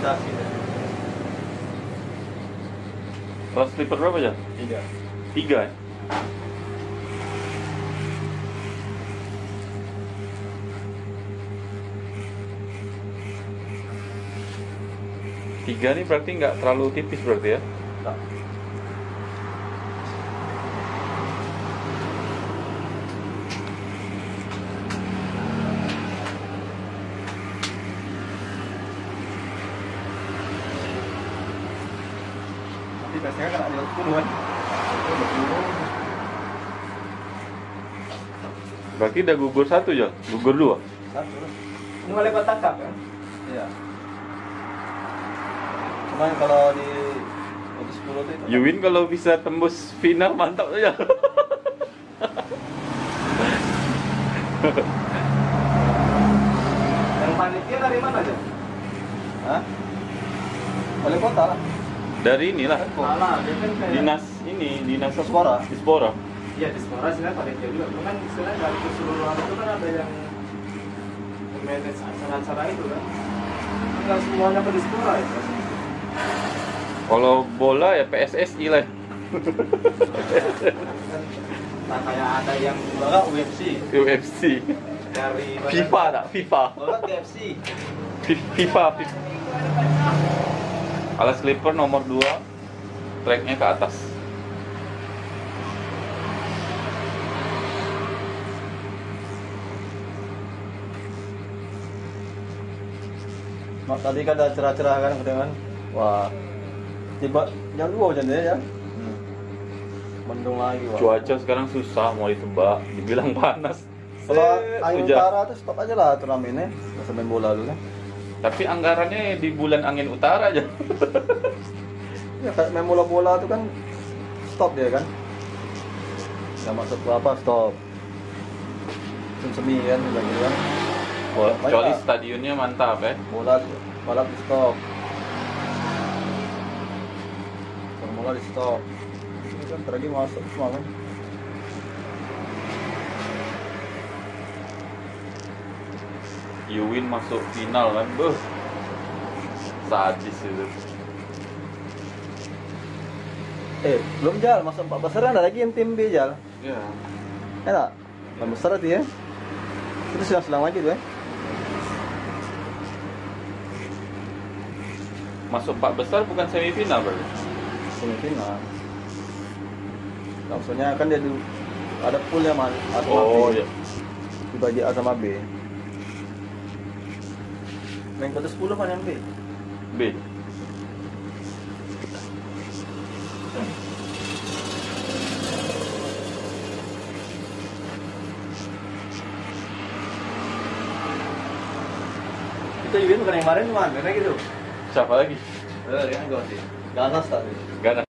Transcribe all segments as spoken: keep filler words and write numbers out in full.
imitasi. Alas slipper berapa ya? Tiga. Tiga ya? Tiga nih berarti nggak terlalu tipis berarti ya? Nah. Nanti biasanya kena di sepuluh kan? Berarti udah gugur satu ya? Gugur dua? Satu. Ini mulai kotak kan? Iya. Cuman kalau di satu sepuluh itu itu Yuwin kalau bisa tembus final mantap aja. yang panitia dari mana aja? Hah? Wali kota lah. Dari inilah Salah, dia kan kayak dinas ini, dinas Dispora. Dispora. Iya, di sekolah sebenarnya panitia juga. Cuman sebenarnya dari keseluruhan itu kan ada yang manage acara-acara itu kan. Enggak semuanya ke Dispora ya. Kalau bola ya P S S I lah. Nah, kayak ada yang bola U F C U F C. dari FIFA tak? FIFA. bola K F C. FIFA. FIFA. Alas slipper nomor dua, tracknya ke atas. Mak tadi kan ada cerah-cerah kan dengan wah tiba jam dua hujan ya. Hmm. Mendung lagi wah. Cuaca sekarang susah mau ditebak, dibilang panas. Kalau Set, angin hujan. utara tuh stop aja lah turnamennya. Nggak usah main bola dulu lah. Tapi anggarannya di bulan angin utara aja. Ya kayak main bola-bola tuh kan stop dia kan. Nggak masuk ke apa stop. Semi kan lagi kan. Bola, kecuali Banyak. stadionnya mantap ya. Bola balap di stop. Formula di stop. Ini kan tadi masuk semua kan. Yuwin masuk final kan, beuh. Sadis itu. Eh, belum Jal, masuk empat besar ada lagi yang tim B Jal. Ya. Enak. Empat besar itu ya. Itu silang-silang lagi tuh ya. Masuk empat besar bukan semifinal berarti. Semifinal. Maksudnya kan dia dulu ada poolnya man, A sama Oh B. iya. Dibagi A sama B. Main kota sepuluh kan yang B. B. Itu Yuwin bukan yang kemarin cuma karena gitu. Siapa lagi? Eh, dia kan ganti. Ganas tadi. Ganas.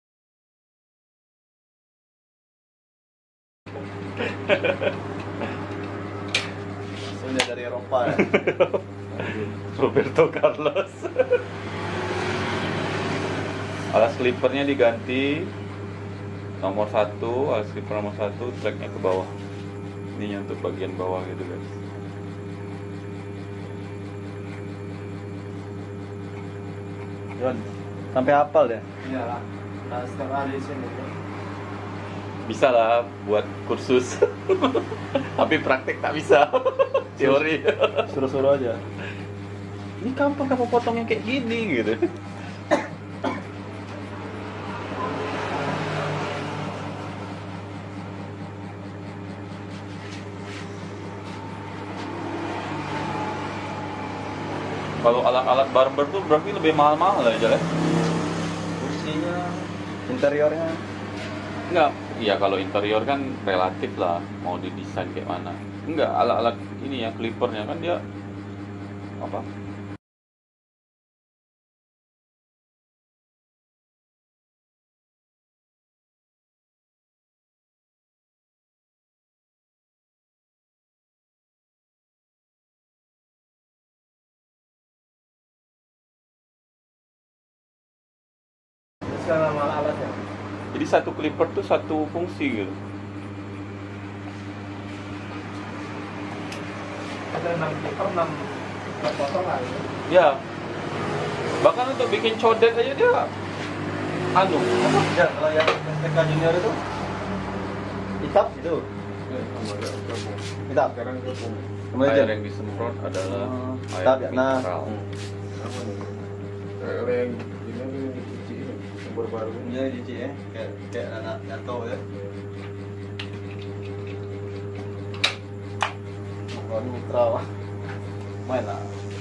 Langsung dia dari Eropa ya. Roberto Carlos. Alas slippernya diganti nomor satu, alas slipper nomor satu, tracknya ke bawah. Ini untuk bagian bawah gitu guys. Jon, sampai hafal ya? Iya lah. Nah, setiap hari sini. Bisa lah buat kursus. Tapi praktek tak bisa. Teori. Suruh-suruh aja. Ini kapan kamu potongnya kayak gini gitu. Kalau alat-alat barber tuh berarti lebih mahal-mahal ya, Jal, ya? Kursinya, interiornya. Enggak, iya kalau interior kan relatif lah, mau didesain kayak mana. Enggak, alat-alat ini ya, clippernya kan dia apa? Sekarang malah alatnya. Jadi satu clipper tuh satu fungsi gitu. Ada enam clipper, enam potong lah. Ya, Bahkan untuk bikin codet aja dia anu. Ya, kalau yang S T K junior itu hitam itu. Hitam. Sekarang gabung. Kemudian Air yang disemprot adalah Oh, air tak, ya, nah. mineral. Kalau yang ini yang dicuci yang baru-baru ini. Ini dicuci ya, kayak kayak anak jatuh ya. Kalau ultra wah. Main lah.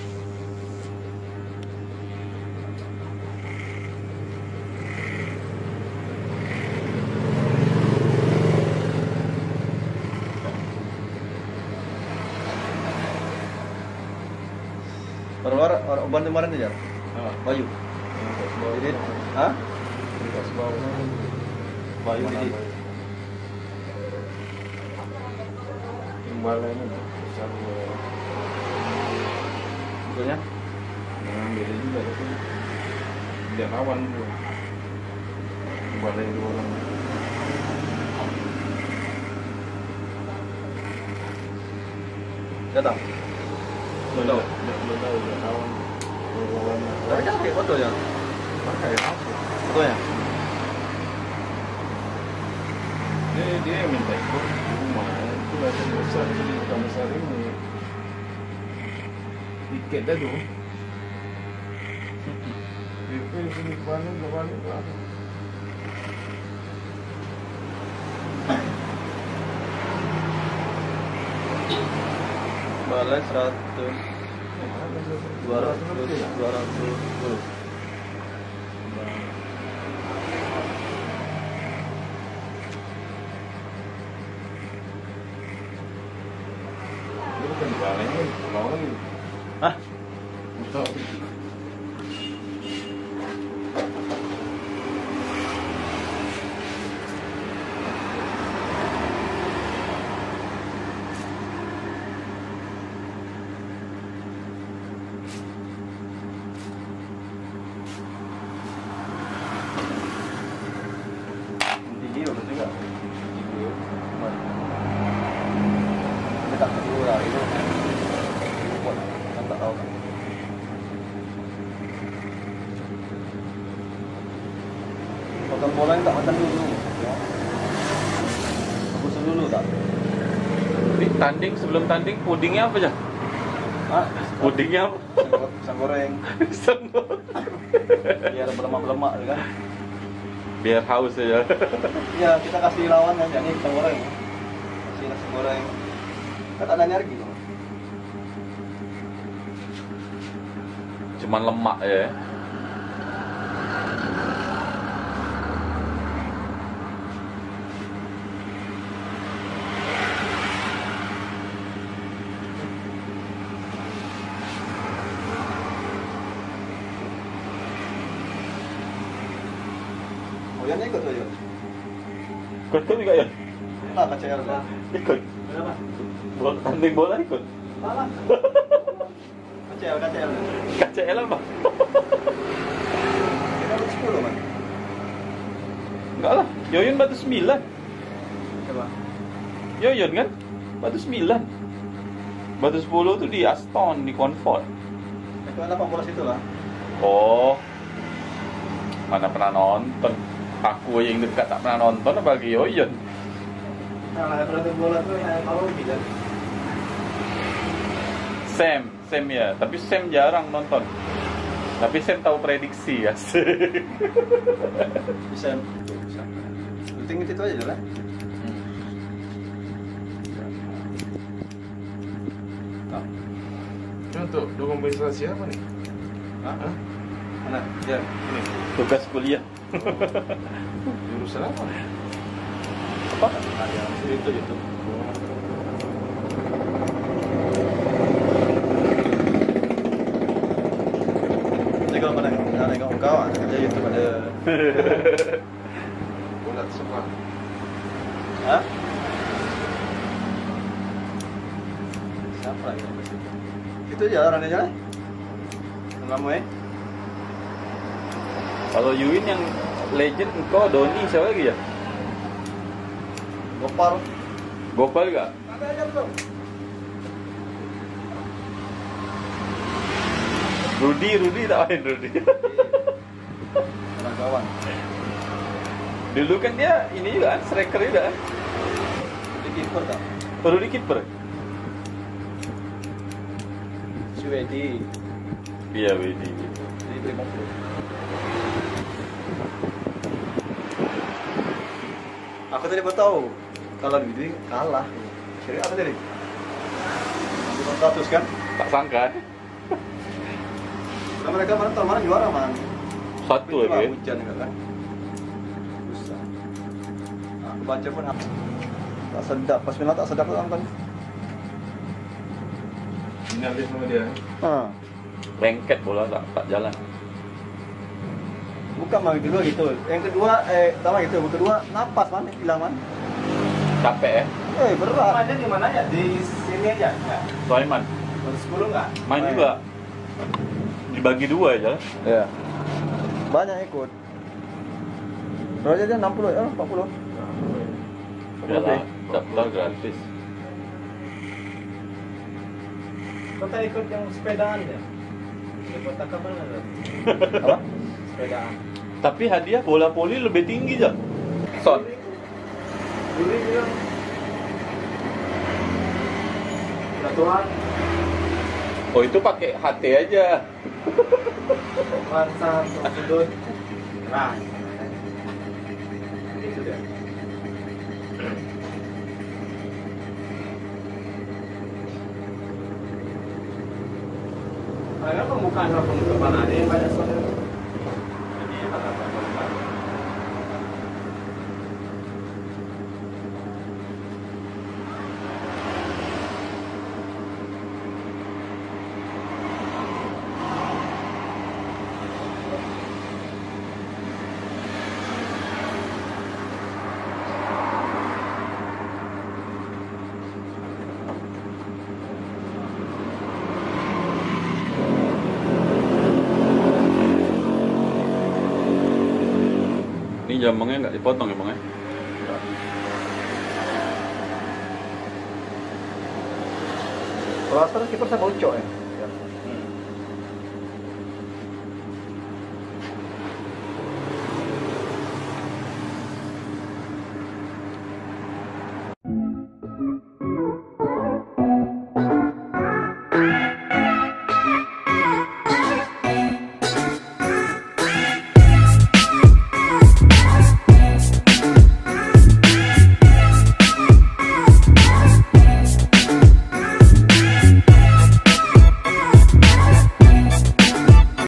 Baru orang uban kemarin aja. Ah, Bayu. bawah. Jadi, hah? Pas bawah. Bayu jadi. Timbalan ini besar. Betulnya? Nah, beda juga itu. Dia lawan dulu. Timbalan dua orang. Datang. Belum tahu. Belum tahu dia lawan. Lawan. Tapi kan pakai foto ya. Pakai apa? Fotonya. Dia dia yang minta ikut di rumah. Itu lah yang besar. Jadi bukan besar ini. Tiket dah tu. Dia pun sini ke mana, ke mana, ke mana. Balai seratus, dua ratus, dua ratus sepuluh. Dia bukan di balai ni, pulau ni. Hah? Betul. Tinggi bagus juga. Kita tak tahu lah itu. Buat kan tak tahu kan. Potong bola ni tak makan dulu. Bagus dulu tak? Jadi tanding sebelum tanding pudingnya apa aja? Hah? Pudingnya apa? Pisang goreng. Senggot. Biar berlemak-lemak kan. Biar haus aja. Ya kita kasih lawan aja nih pisang goreng. Kasih nasi goreng. Kan tak ada energi tuh. Cuman lemak ya. Oh ya ikut tuh ya. Ikut juga ya? Nah K C R lah. Ikut. Kenapa? Bola tanding bola ikut. Malah. K C R K C R. K C L apa? Kita dapat sepuluh man. Enggak lah. Yoyun batu sembilan. Coba. Yoyun kan? Batu sembilan. Batu sepuluh tuh di Aston, di Comfort. Itu delapan belas itu lah. Oh. Mana pernah nonton? Aku yang dekat tak pernah nonton bagi Yoyun. Nah, berarti bola tuh yang tahu gitu. Sam, Sam ya, tapi Sam jarang nonton. Tapi Sam tahu prediksi ya. Bisa. Bisa. Penting itu aja lah. Ini untuk dukung prestasi apa nih? Hah? Hah? Mana? Ya. Ini Tugas kuliah. jurusan apa? Apa? Itu itu. Jadi kalau mana nak tengok kau ah, kerja YouTube ada. Bulat semua. Hah? Siapa lagi? Itu aja orangnya jalan. Lama eh? Kalau Yuin yang legend engkau Doni siapa lagi ya? Gopar. Gopal gak? Ada aja belum? Rudy, Rudy tak main Rudy. Orang kawan. Dulu kan dia ini juga kan, striker juga kan. Di kiper tak? Oh, Rudy kiper. Suwedi. Iya, Wedi. Jadi beli mobil. Aku tadi baru tahu kalau Didi kalah. Jadi apa tadi? lima ratus kan? Tak sangka. Nah, mereka kemarin tahun kemarin juara man. Satu Tapi cuma lagi. hujan enggak kan? Susah. Nah, aku baca pun tak sedap. Pas final tak sedap kan? Finalis sama dia. Ah. Lengket bola tak tak jalan. Bukan man kedua gitu. Yang kedua eh pertama gitu, yang kedua napas man hilang man. Capek ya. Eh berat. Mainnya di mana ya? Di sini aja? Enggak. Sulaiman Baru sepuluh enggak? main Main. juga. Dibagi dua aja. Iya. Banyak ikut. Berapa dia enam puluh ya, empat puluh. Ya lah, daftar gratis. Kau tak ikut yang sepedaan ya? Di kota mana tuh? Apa? Sepedaan. Tapi hadiah bola voli lebih tinggi aja. Son. Dulu bilang Tuhan, Oh itu pakai H T aja. Tuhan sang sudut. Nah, itu dia. Karena pembukaan sama penutupan ada yang banyak soalnya. Jadi apa apa Ini jambangnya nggak dipotong ya bang ya? Kalau asal kiper saya bocok ya.